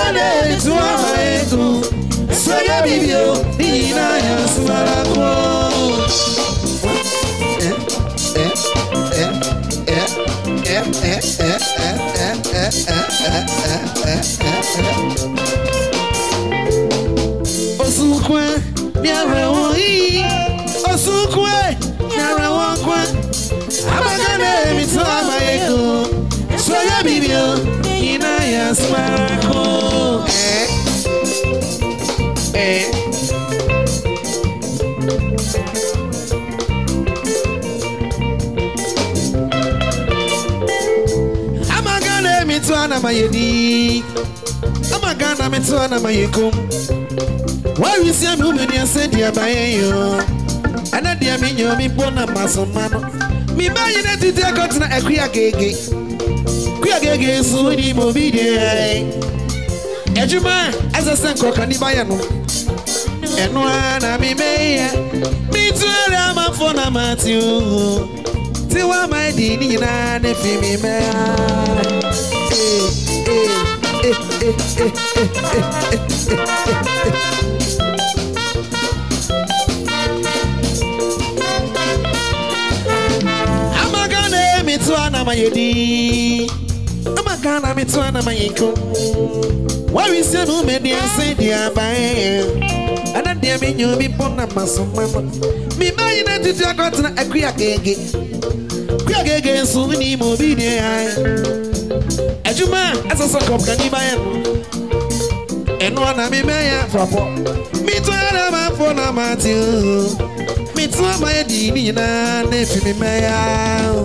Amagane to Amaeku. So ya bibio, Nina Yasmarako. Osukwe, Nyarawi, Osukwe, Nyarawakwa. Amagane to Amaeku. So ya bibio, Nina Yasmarako. Amagana mitwana mayedi. Amagana mitwana mayekum. Why we see me when you said ya bayo? Anadia minyo mi bona masomano. Mi bayi na tute akotna akuya gege. Kuya gege so ni mo bidie. Ejuma azasan ko kanibaya no. Enwana mi meya. Mi tuara mafona matiu. Tiwa maidi ni na ne fi mi meya. Amagane mitwana mayedi. Amagana mitwana mayiko. Why we say no media say dia bae. Ana dia menyo mi pona masomama. Mi bayi na tete akotna akuya gege. Kuya gege so ni mo bi de ai. Ejuma asasa kop kani bae. Eno na mi meya frapo. Mi to ara ma fona matiu. Mi to ma di ni na ne fi mi meya.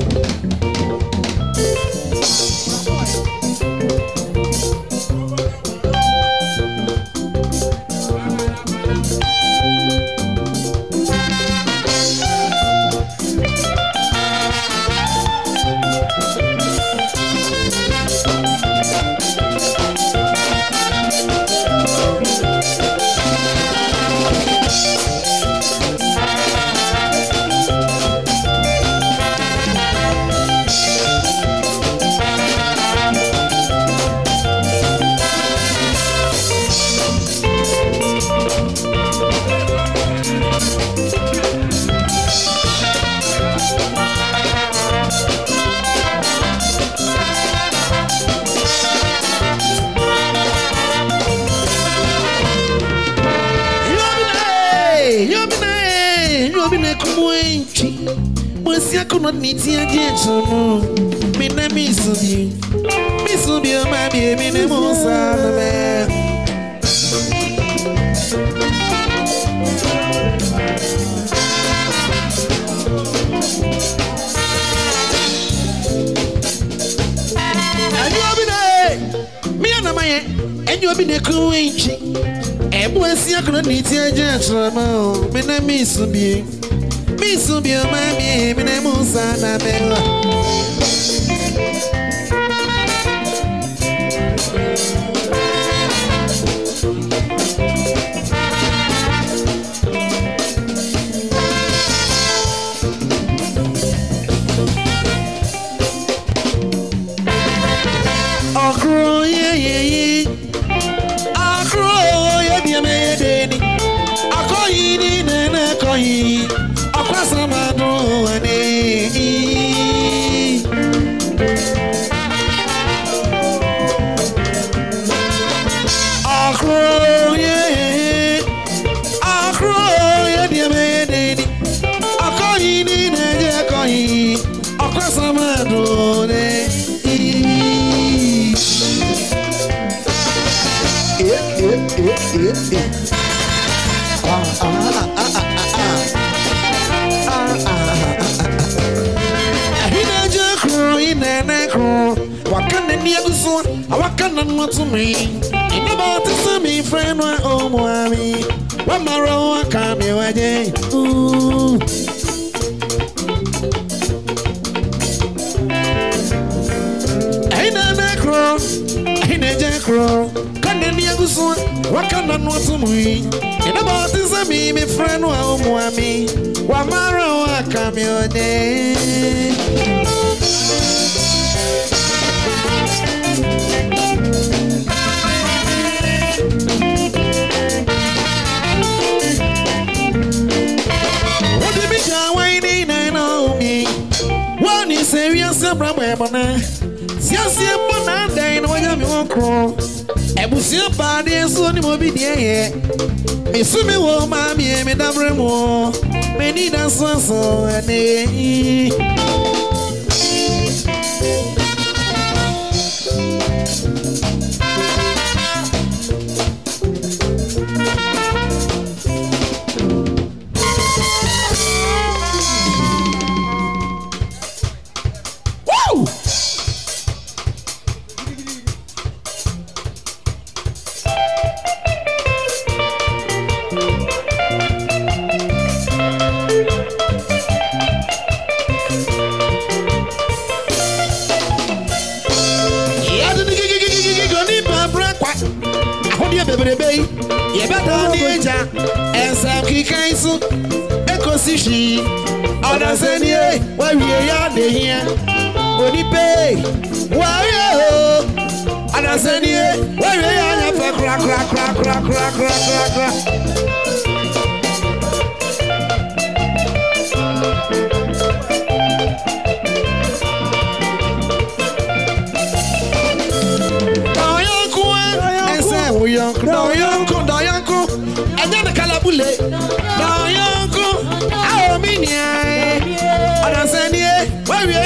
Kuno nitia jechuno mina misubi mami mine musa me mi ana maye enyo bi ne kuwenchi ebu asia kuno nitia jechuno mina misubi mami mine musa na bela. Akro ye akro ye bi me deni akoyi ni na koyi. Samado ane akro ye diamedeni akoyi ni neje akoyi akwa samado ne wakana niaguso awakana nwatu me inaba tisa mi friend wa omwami wa maro akami waje aina jekro kana niaguso wakana nwatu me inaba tisa mi friend wa omwami wa maro akami waje Crow. Ebusia Badi, so ni mobi dear. Misumi wo mami, me dabremo. Many dancers, so and Ecosishi, other senior, why we are here? Onipe, why you? Other senior, why we are for crack. And then the calabule. Why we are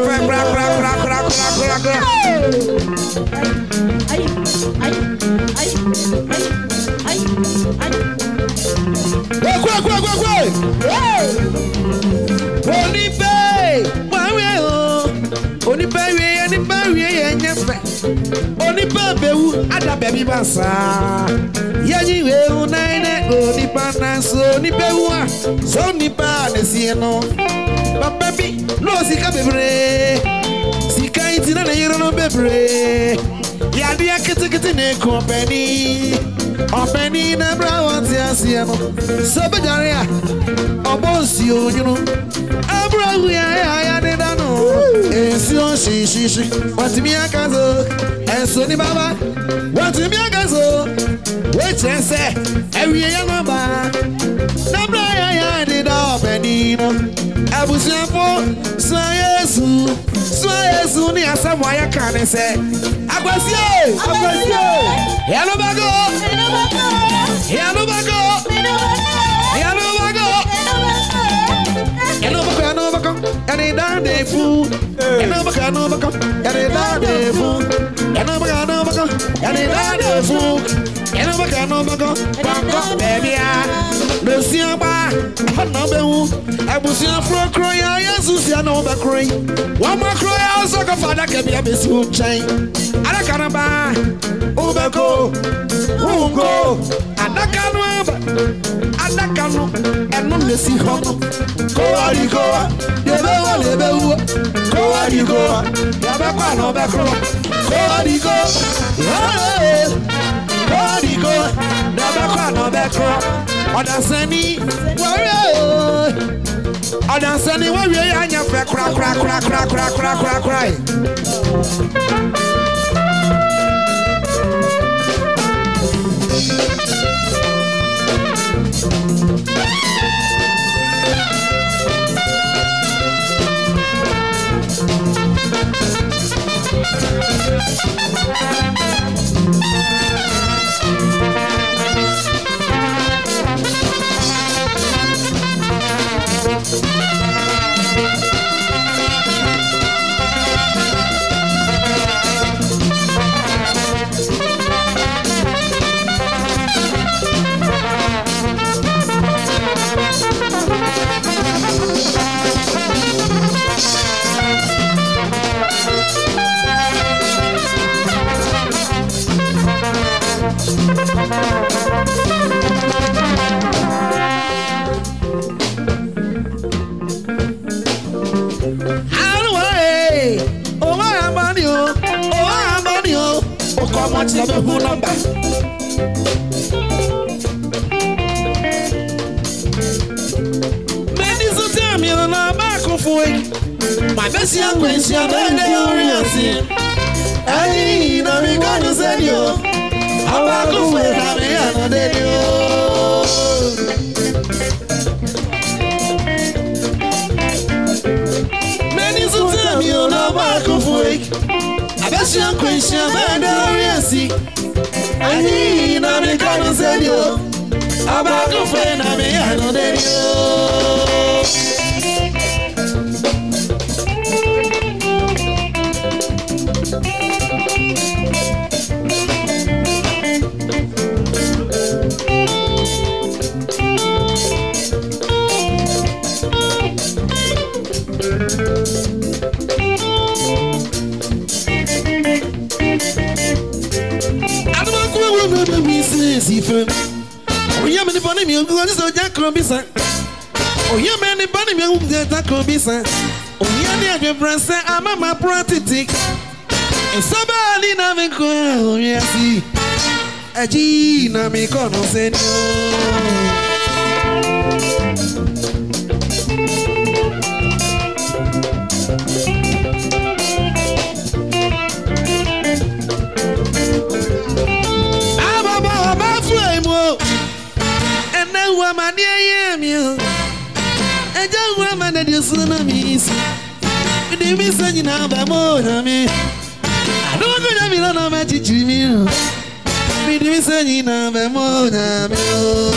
Only baby, other baby bassa. Yaji will nine only partners, only bewa, so nipa the sieno. But baby, no sika bebre. Sika itina na yero no bebre. Yadi akete ne company. Company na brown sieno. So bedaria. Obosi you know. Abra we I did know. Ensio she. What me akazo. Enso ni baba. What me akazo. Wait and say. Every year no ba. Na bra ya did up benino. Abusiafo. So Yesu ni asamoa ya kan say. Agwasie. Hello bago. And they down there fool. And no bacano, and they down there fool. And no bacano, and they down there fool. And no bacano, baby, no see a bar. No boo. I was in a floor cry. Yes, you know the cry. One more cry. Also, a father can be a miss you chain. And I can't buy. Ubako, Ugo, and I can't. And no missing home. Go on, you go. Go on, you go. Yabakano Bakro. Go on, you go. Go on, you go. Yabakano Bakro. On a sunny warrior. On a sunny warrior, and your cry. My best young question, I know we gonna send you. How I go for many so tell me you know my conflict. I best young question, I know see. Aji na me kono senyo. Abaku fe na me ano denyo. Oh, yeah, many bunny me, go to Jack Robinson. Oh, yeah, many bunny me, who get Jack Robinson. Oh, yeah, dear friends, I'm a my pratic. And somebody na me go, yeah, see. A G na me kono senyo. Tsunamis. The missing in our motor me. I don't go to Milan on my chichimino. The missing in our motor me.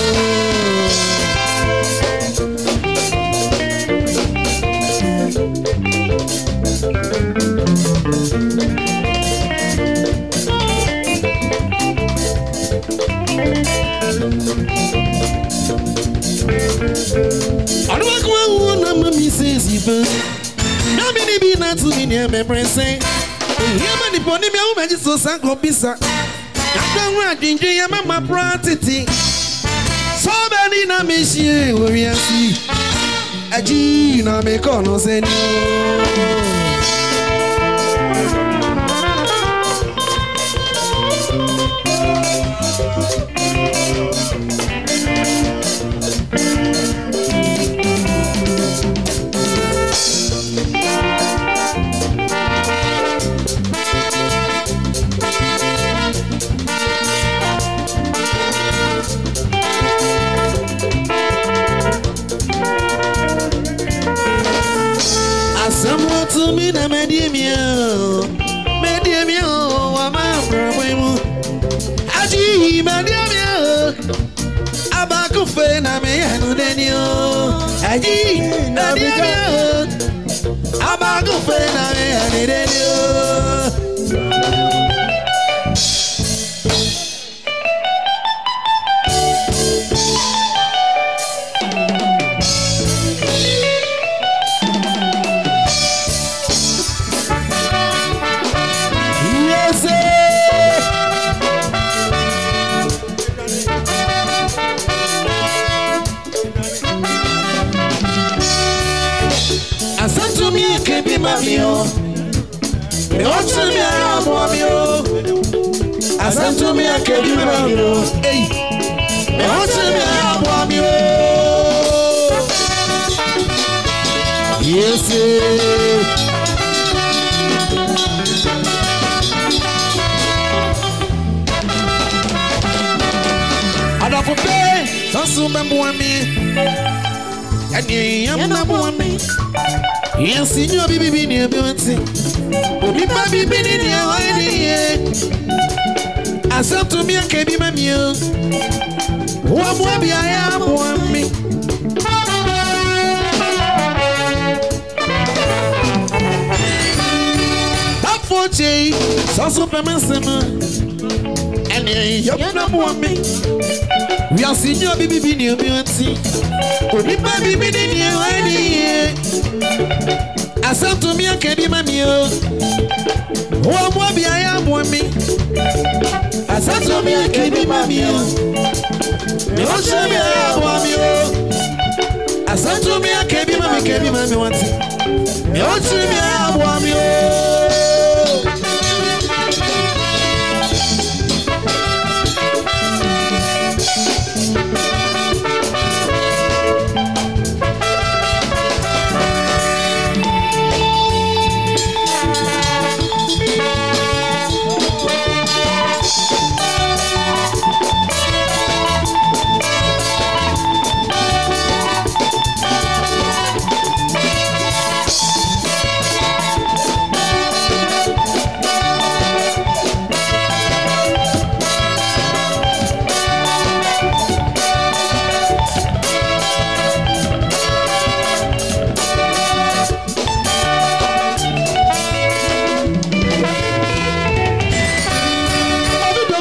I don't want to miss even. Now, many be not to me near memory saying, here many pony me, I just so sank up pizza. I don't want to enjoy my property. So many na machine, we are see. A G na me kono senyo. Someone to me, na medimio, wama problemo. Aji medimio, abaku fe na me anu denio. Aji medimio, abaku fe na me anu denio. Mamio, me want to me a mamio. Asanto me a kebi mamio. Hey, me want to me a mamio. Yes, I don't forget. Don't so me. And you am not me. Yes, signor, baby, near Beauty. Baby, baby, near Heidi. I said to me, I can't be my meal. What will be I am one me? Up for Jay, so Superman Simmer. And you're not one me. We are signor, baby, near Beauty. Baby, baby, near Heidi. I said to me, I can't be my meal. What will be I am one me? I said to me, I can't be my meal. Don't show me I am one meal. I said to me, I can't be my meal. Don't show me I am one meal.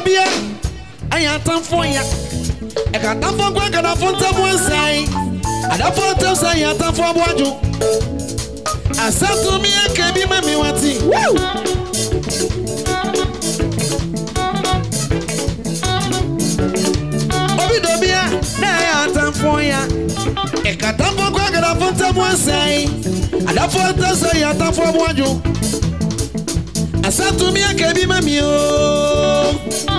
Obia, I am time for ya. I got time for Quack and a Fonta one side. And a Fonta say, I time for Waju. I said to me, I can be my Miwati. Woo! Obidobia, I am time for ya. I got time for Quack and a Fonta one side. And a Fonta say, I time for Waju. I said to me, I can be my meal.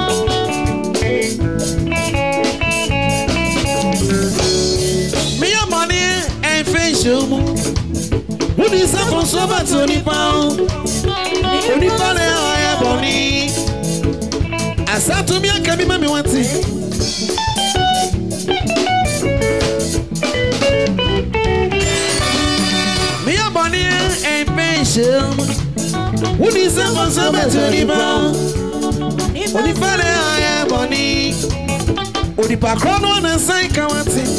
Me a money and facial. Who is up on so much on the pound? Only for the higher bonnie. I said to me, I can be my me one thing. Me a money and facial. Who is up on so much on the pound? Only for the higher bonnie. Only background one and side counting.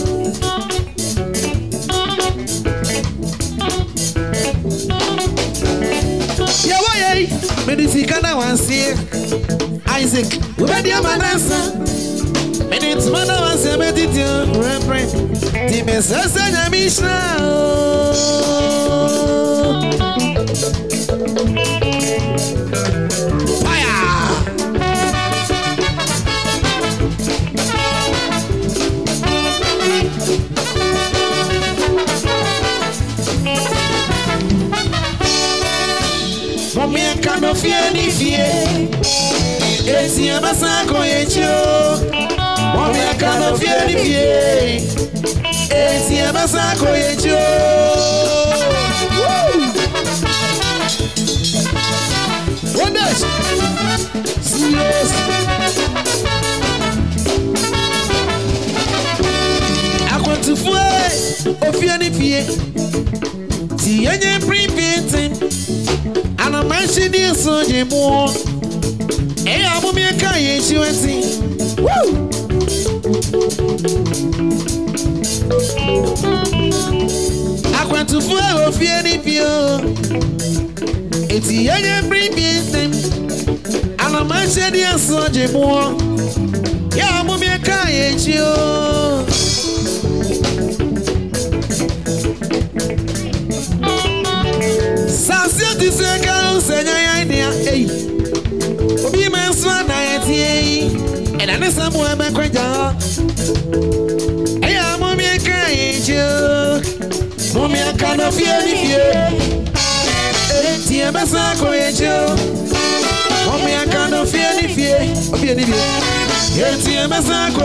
Yeah, why? Medicina once here. Isaac, we had your manasa. Minutes, man, I was a meditation. Reverend, the message I miss now. Me can't fear any fear. It's your Masako, it's you. Me can't fear any fear. It's your Masako, it's you. Wonders. Yes. I want to fly. Oh, fear any fear. See, any pre-painting. And I'm mentioning this on your more. Hey, I'm a mere guy, she went in. Woo! I want to follow Fianny Pio. It's the young premium. And I'm mentioning this on your more. Yeah, I'm a mere guy, she This is a girl saying, hey, be my son, and I know somewhere my cracker. Hey, I'm a mere cage. Mommy, I can't fear me here. Tia Masako, Mommy, I can't fear me here. Tia Masako,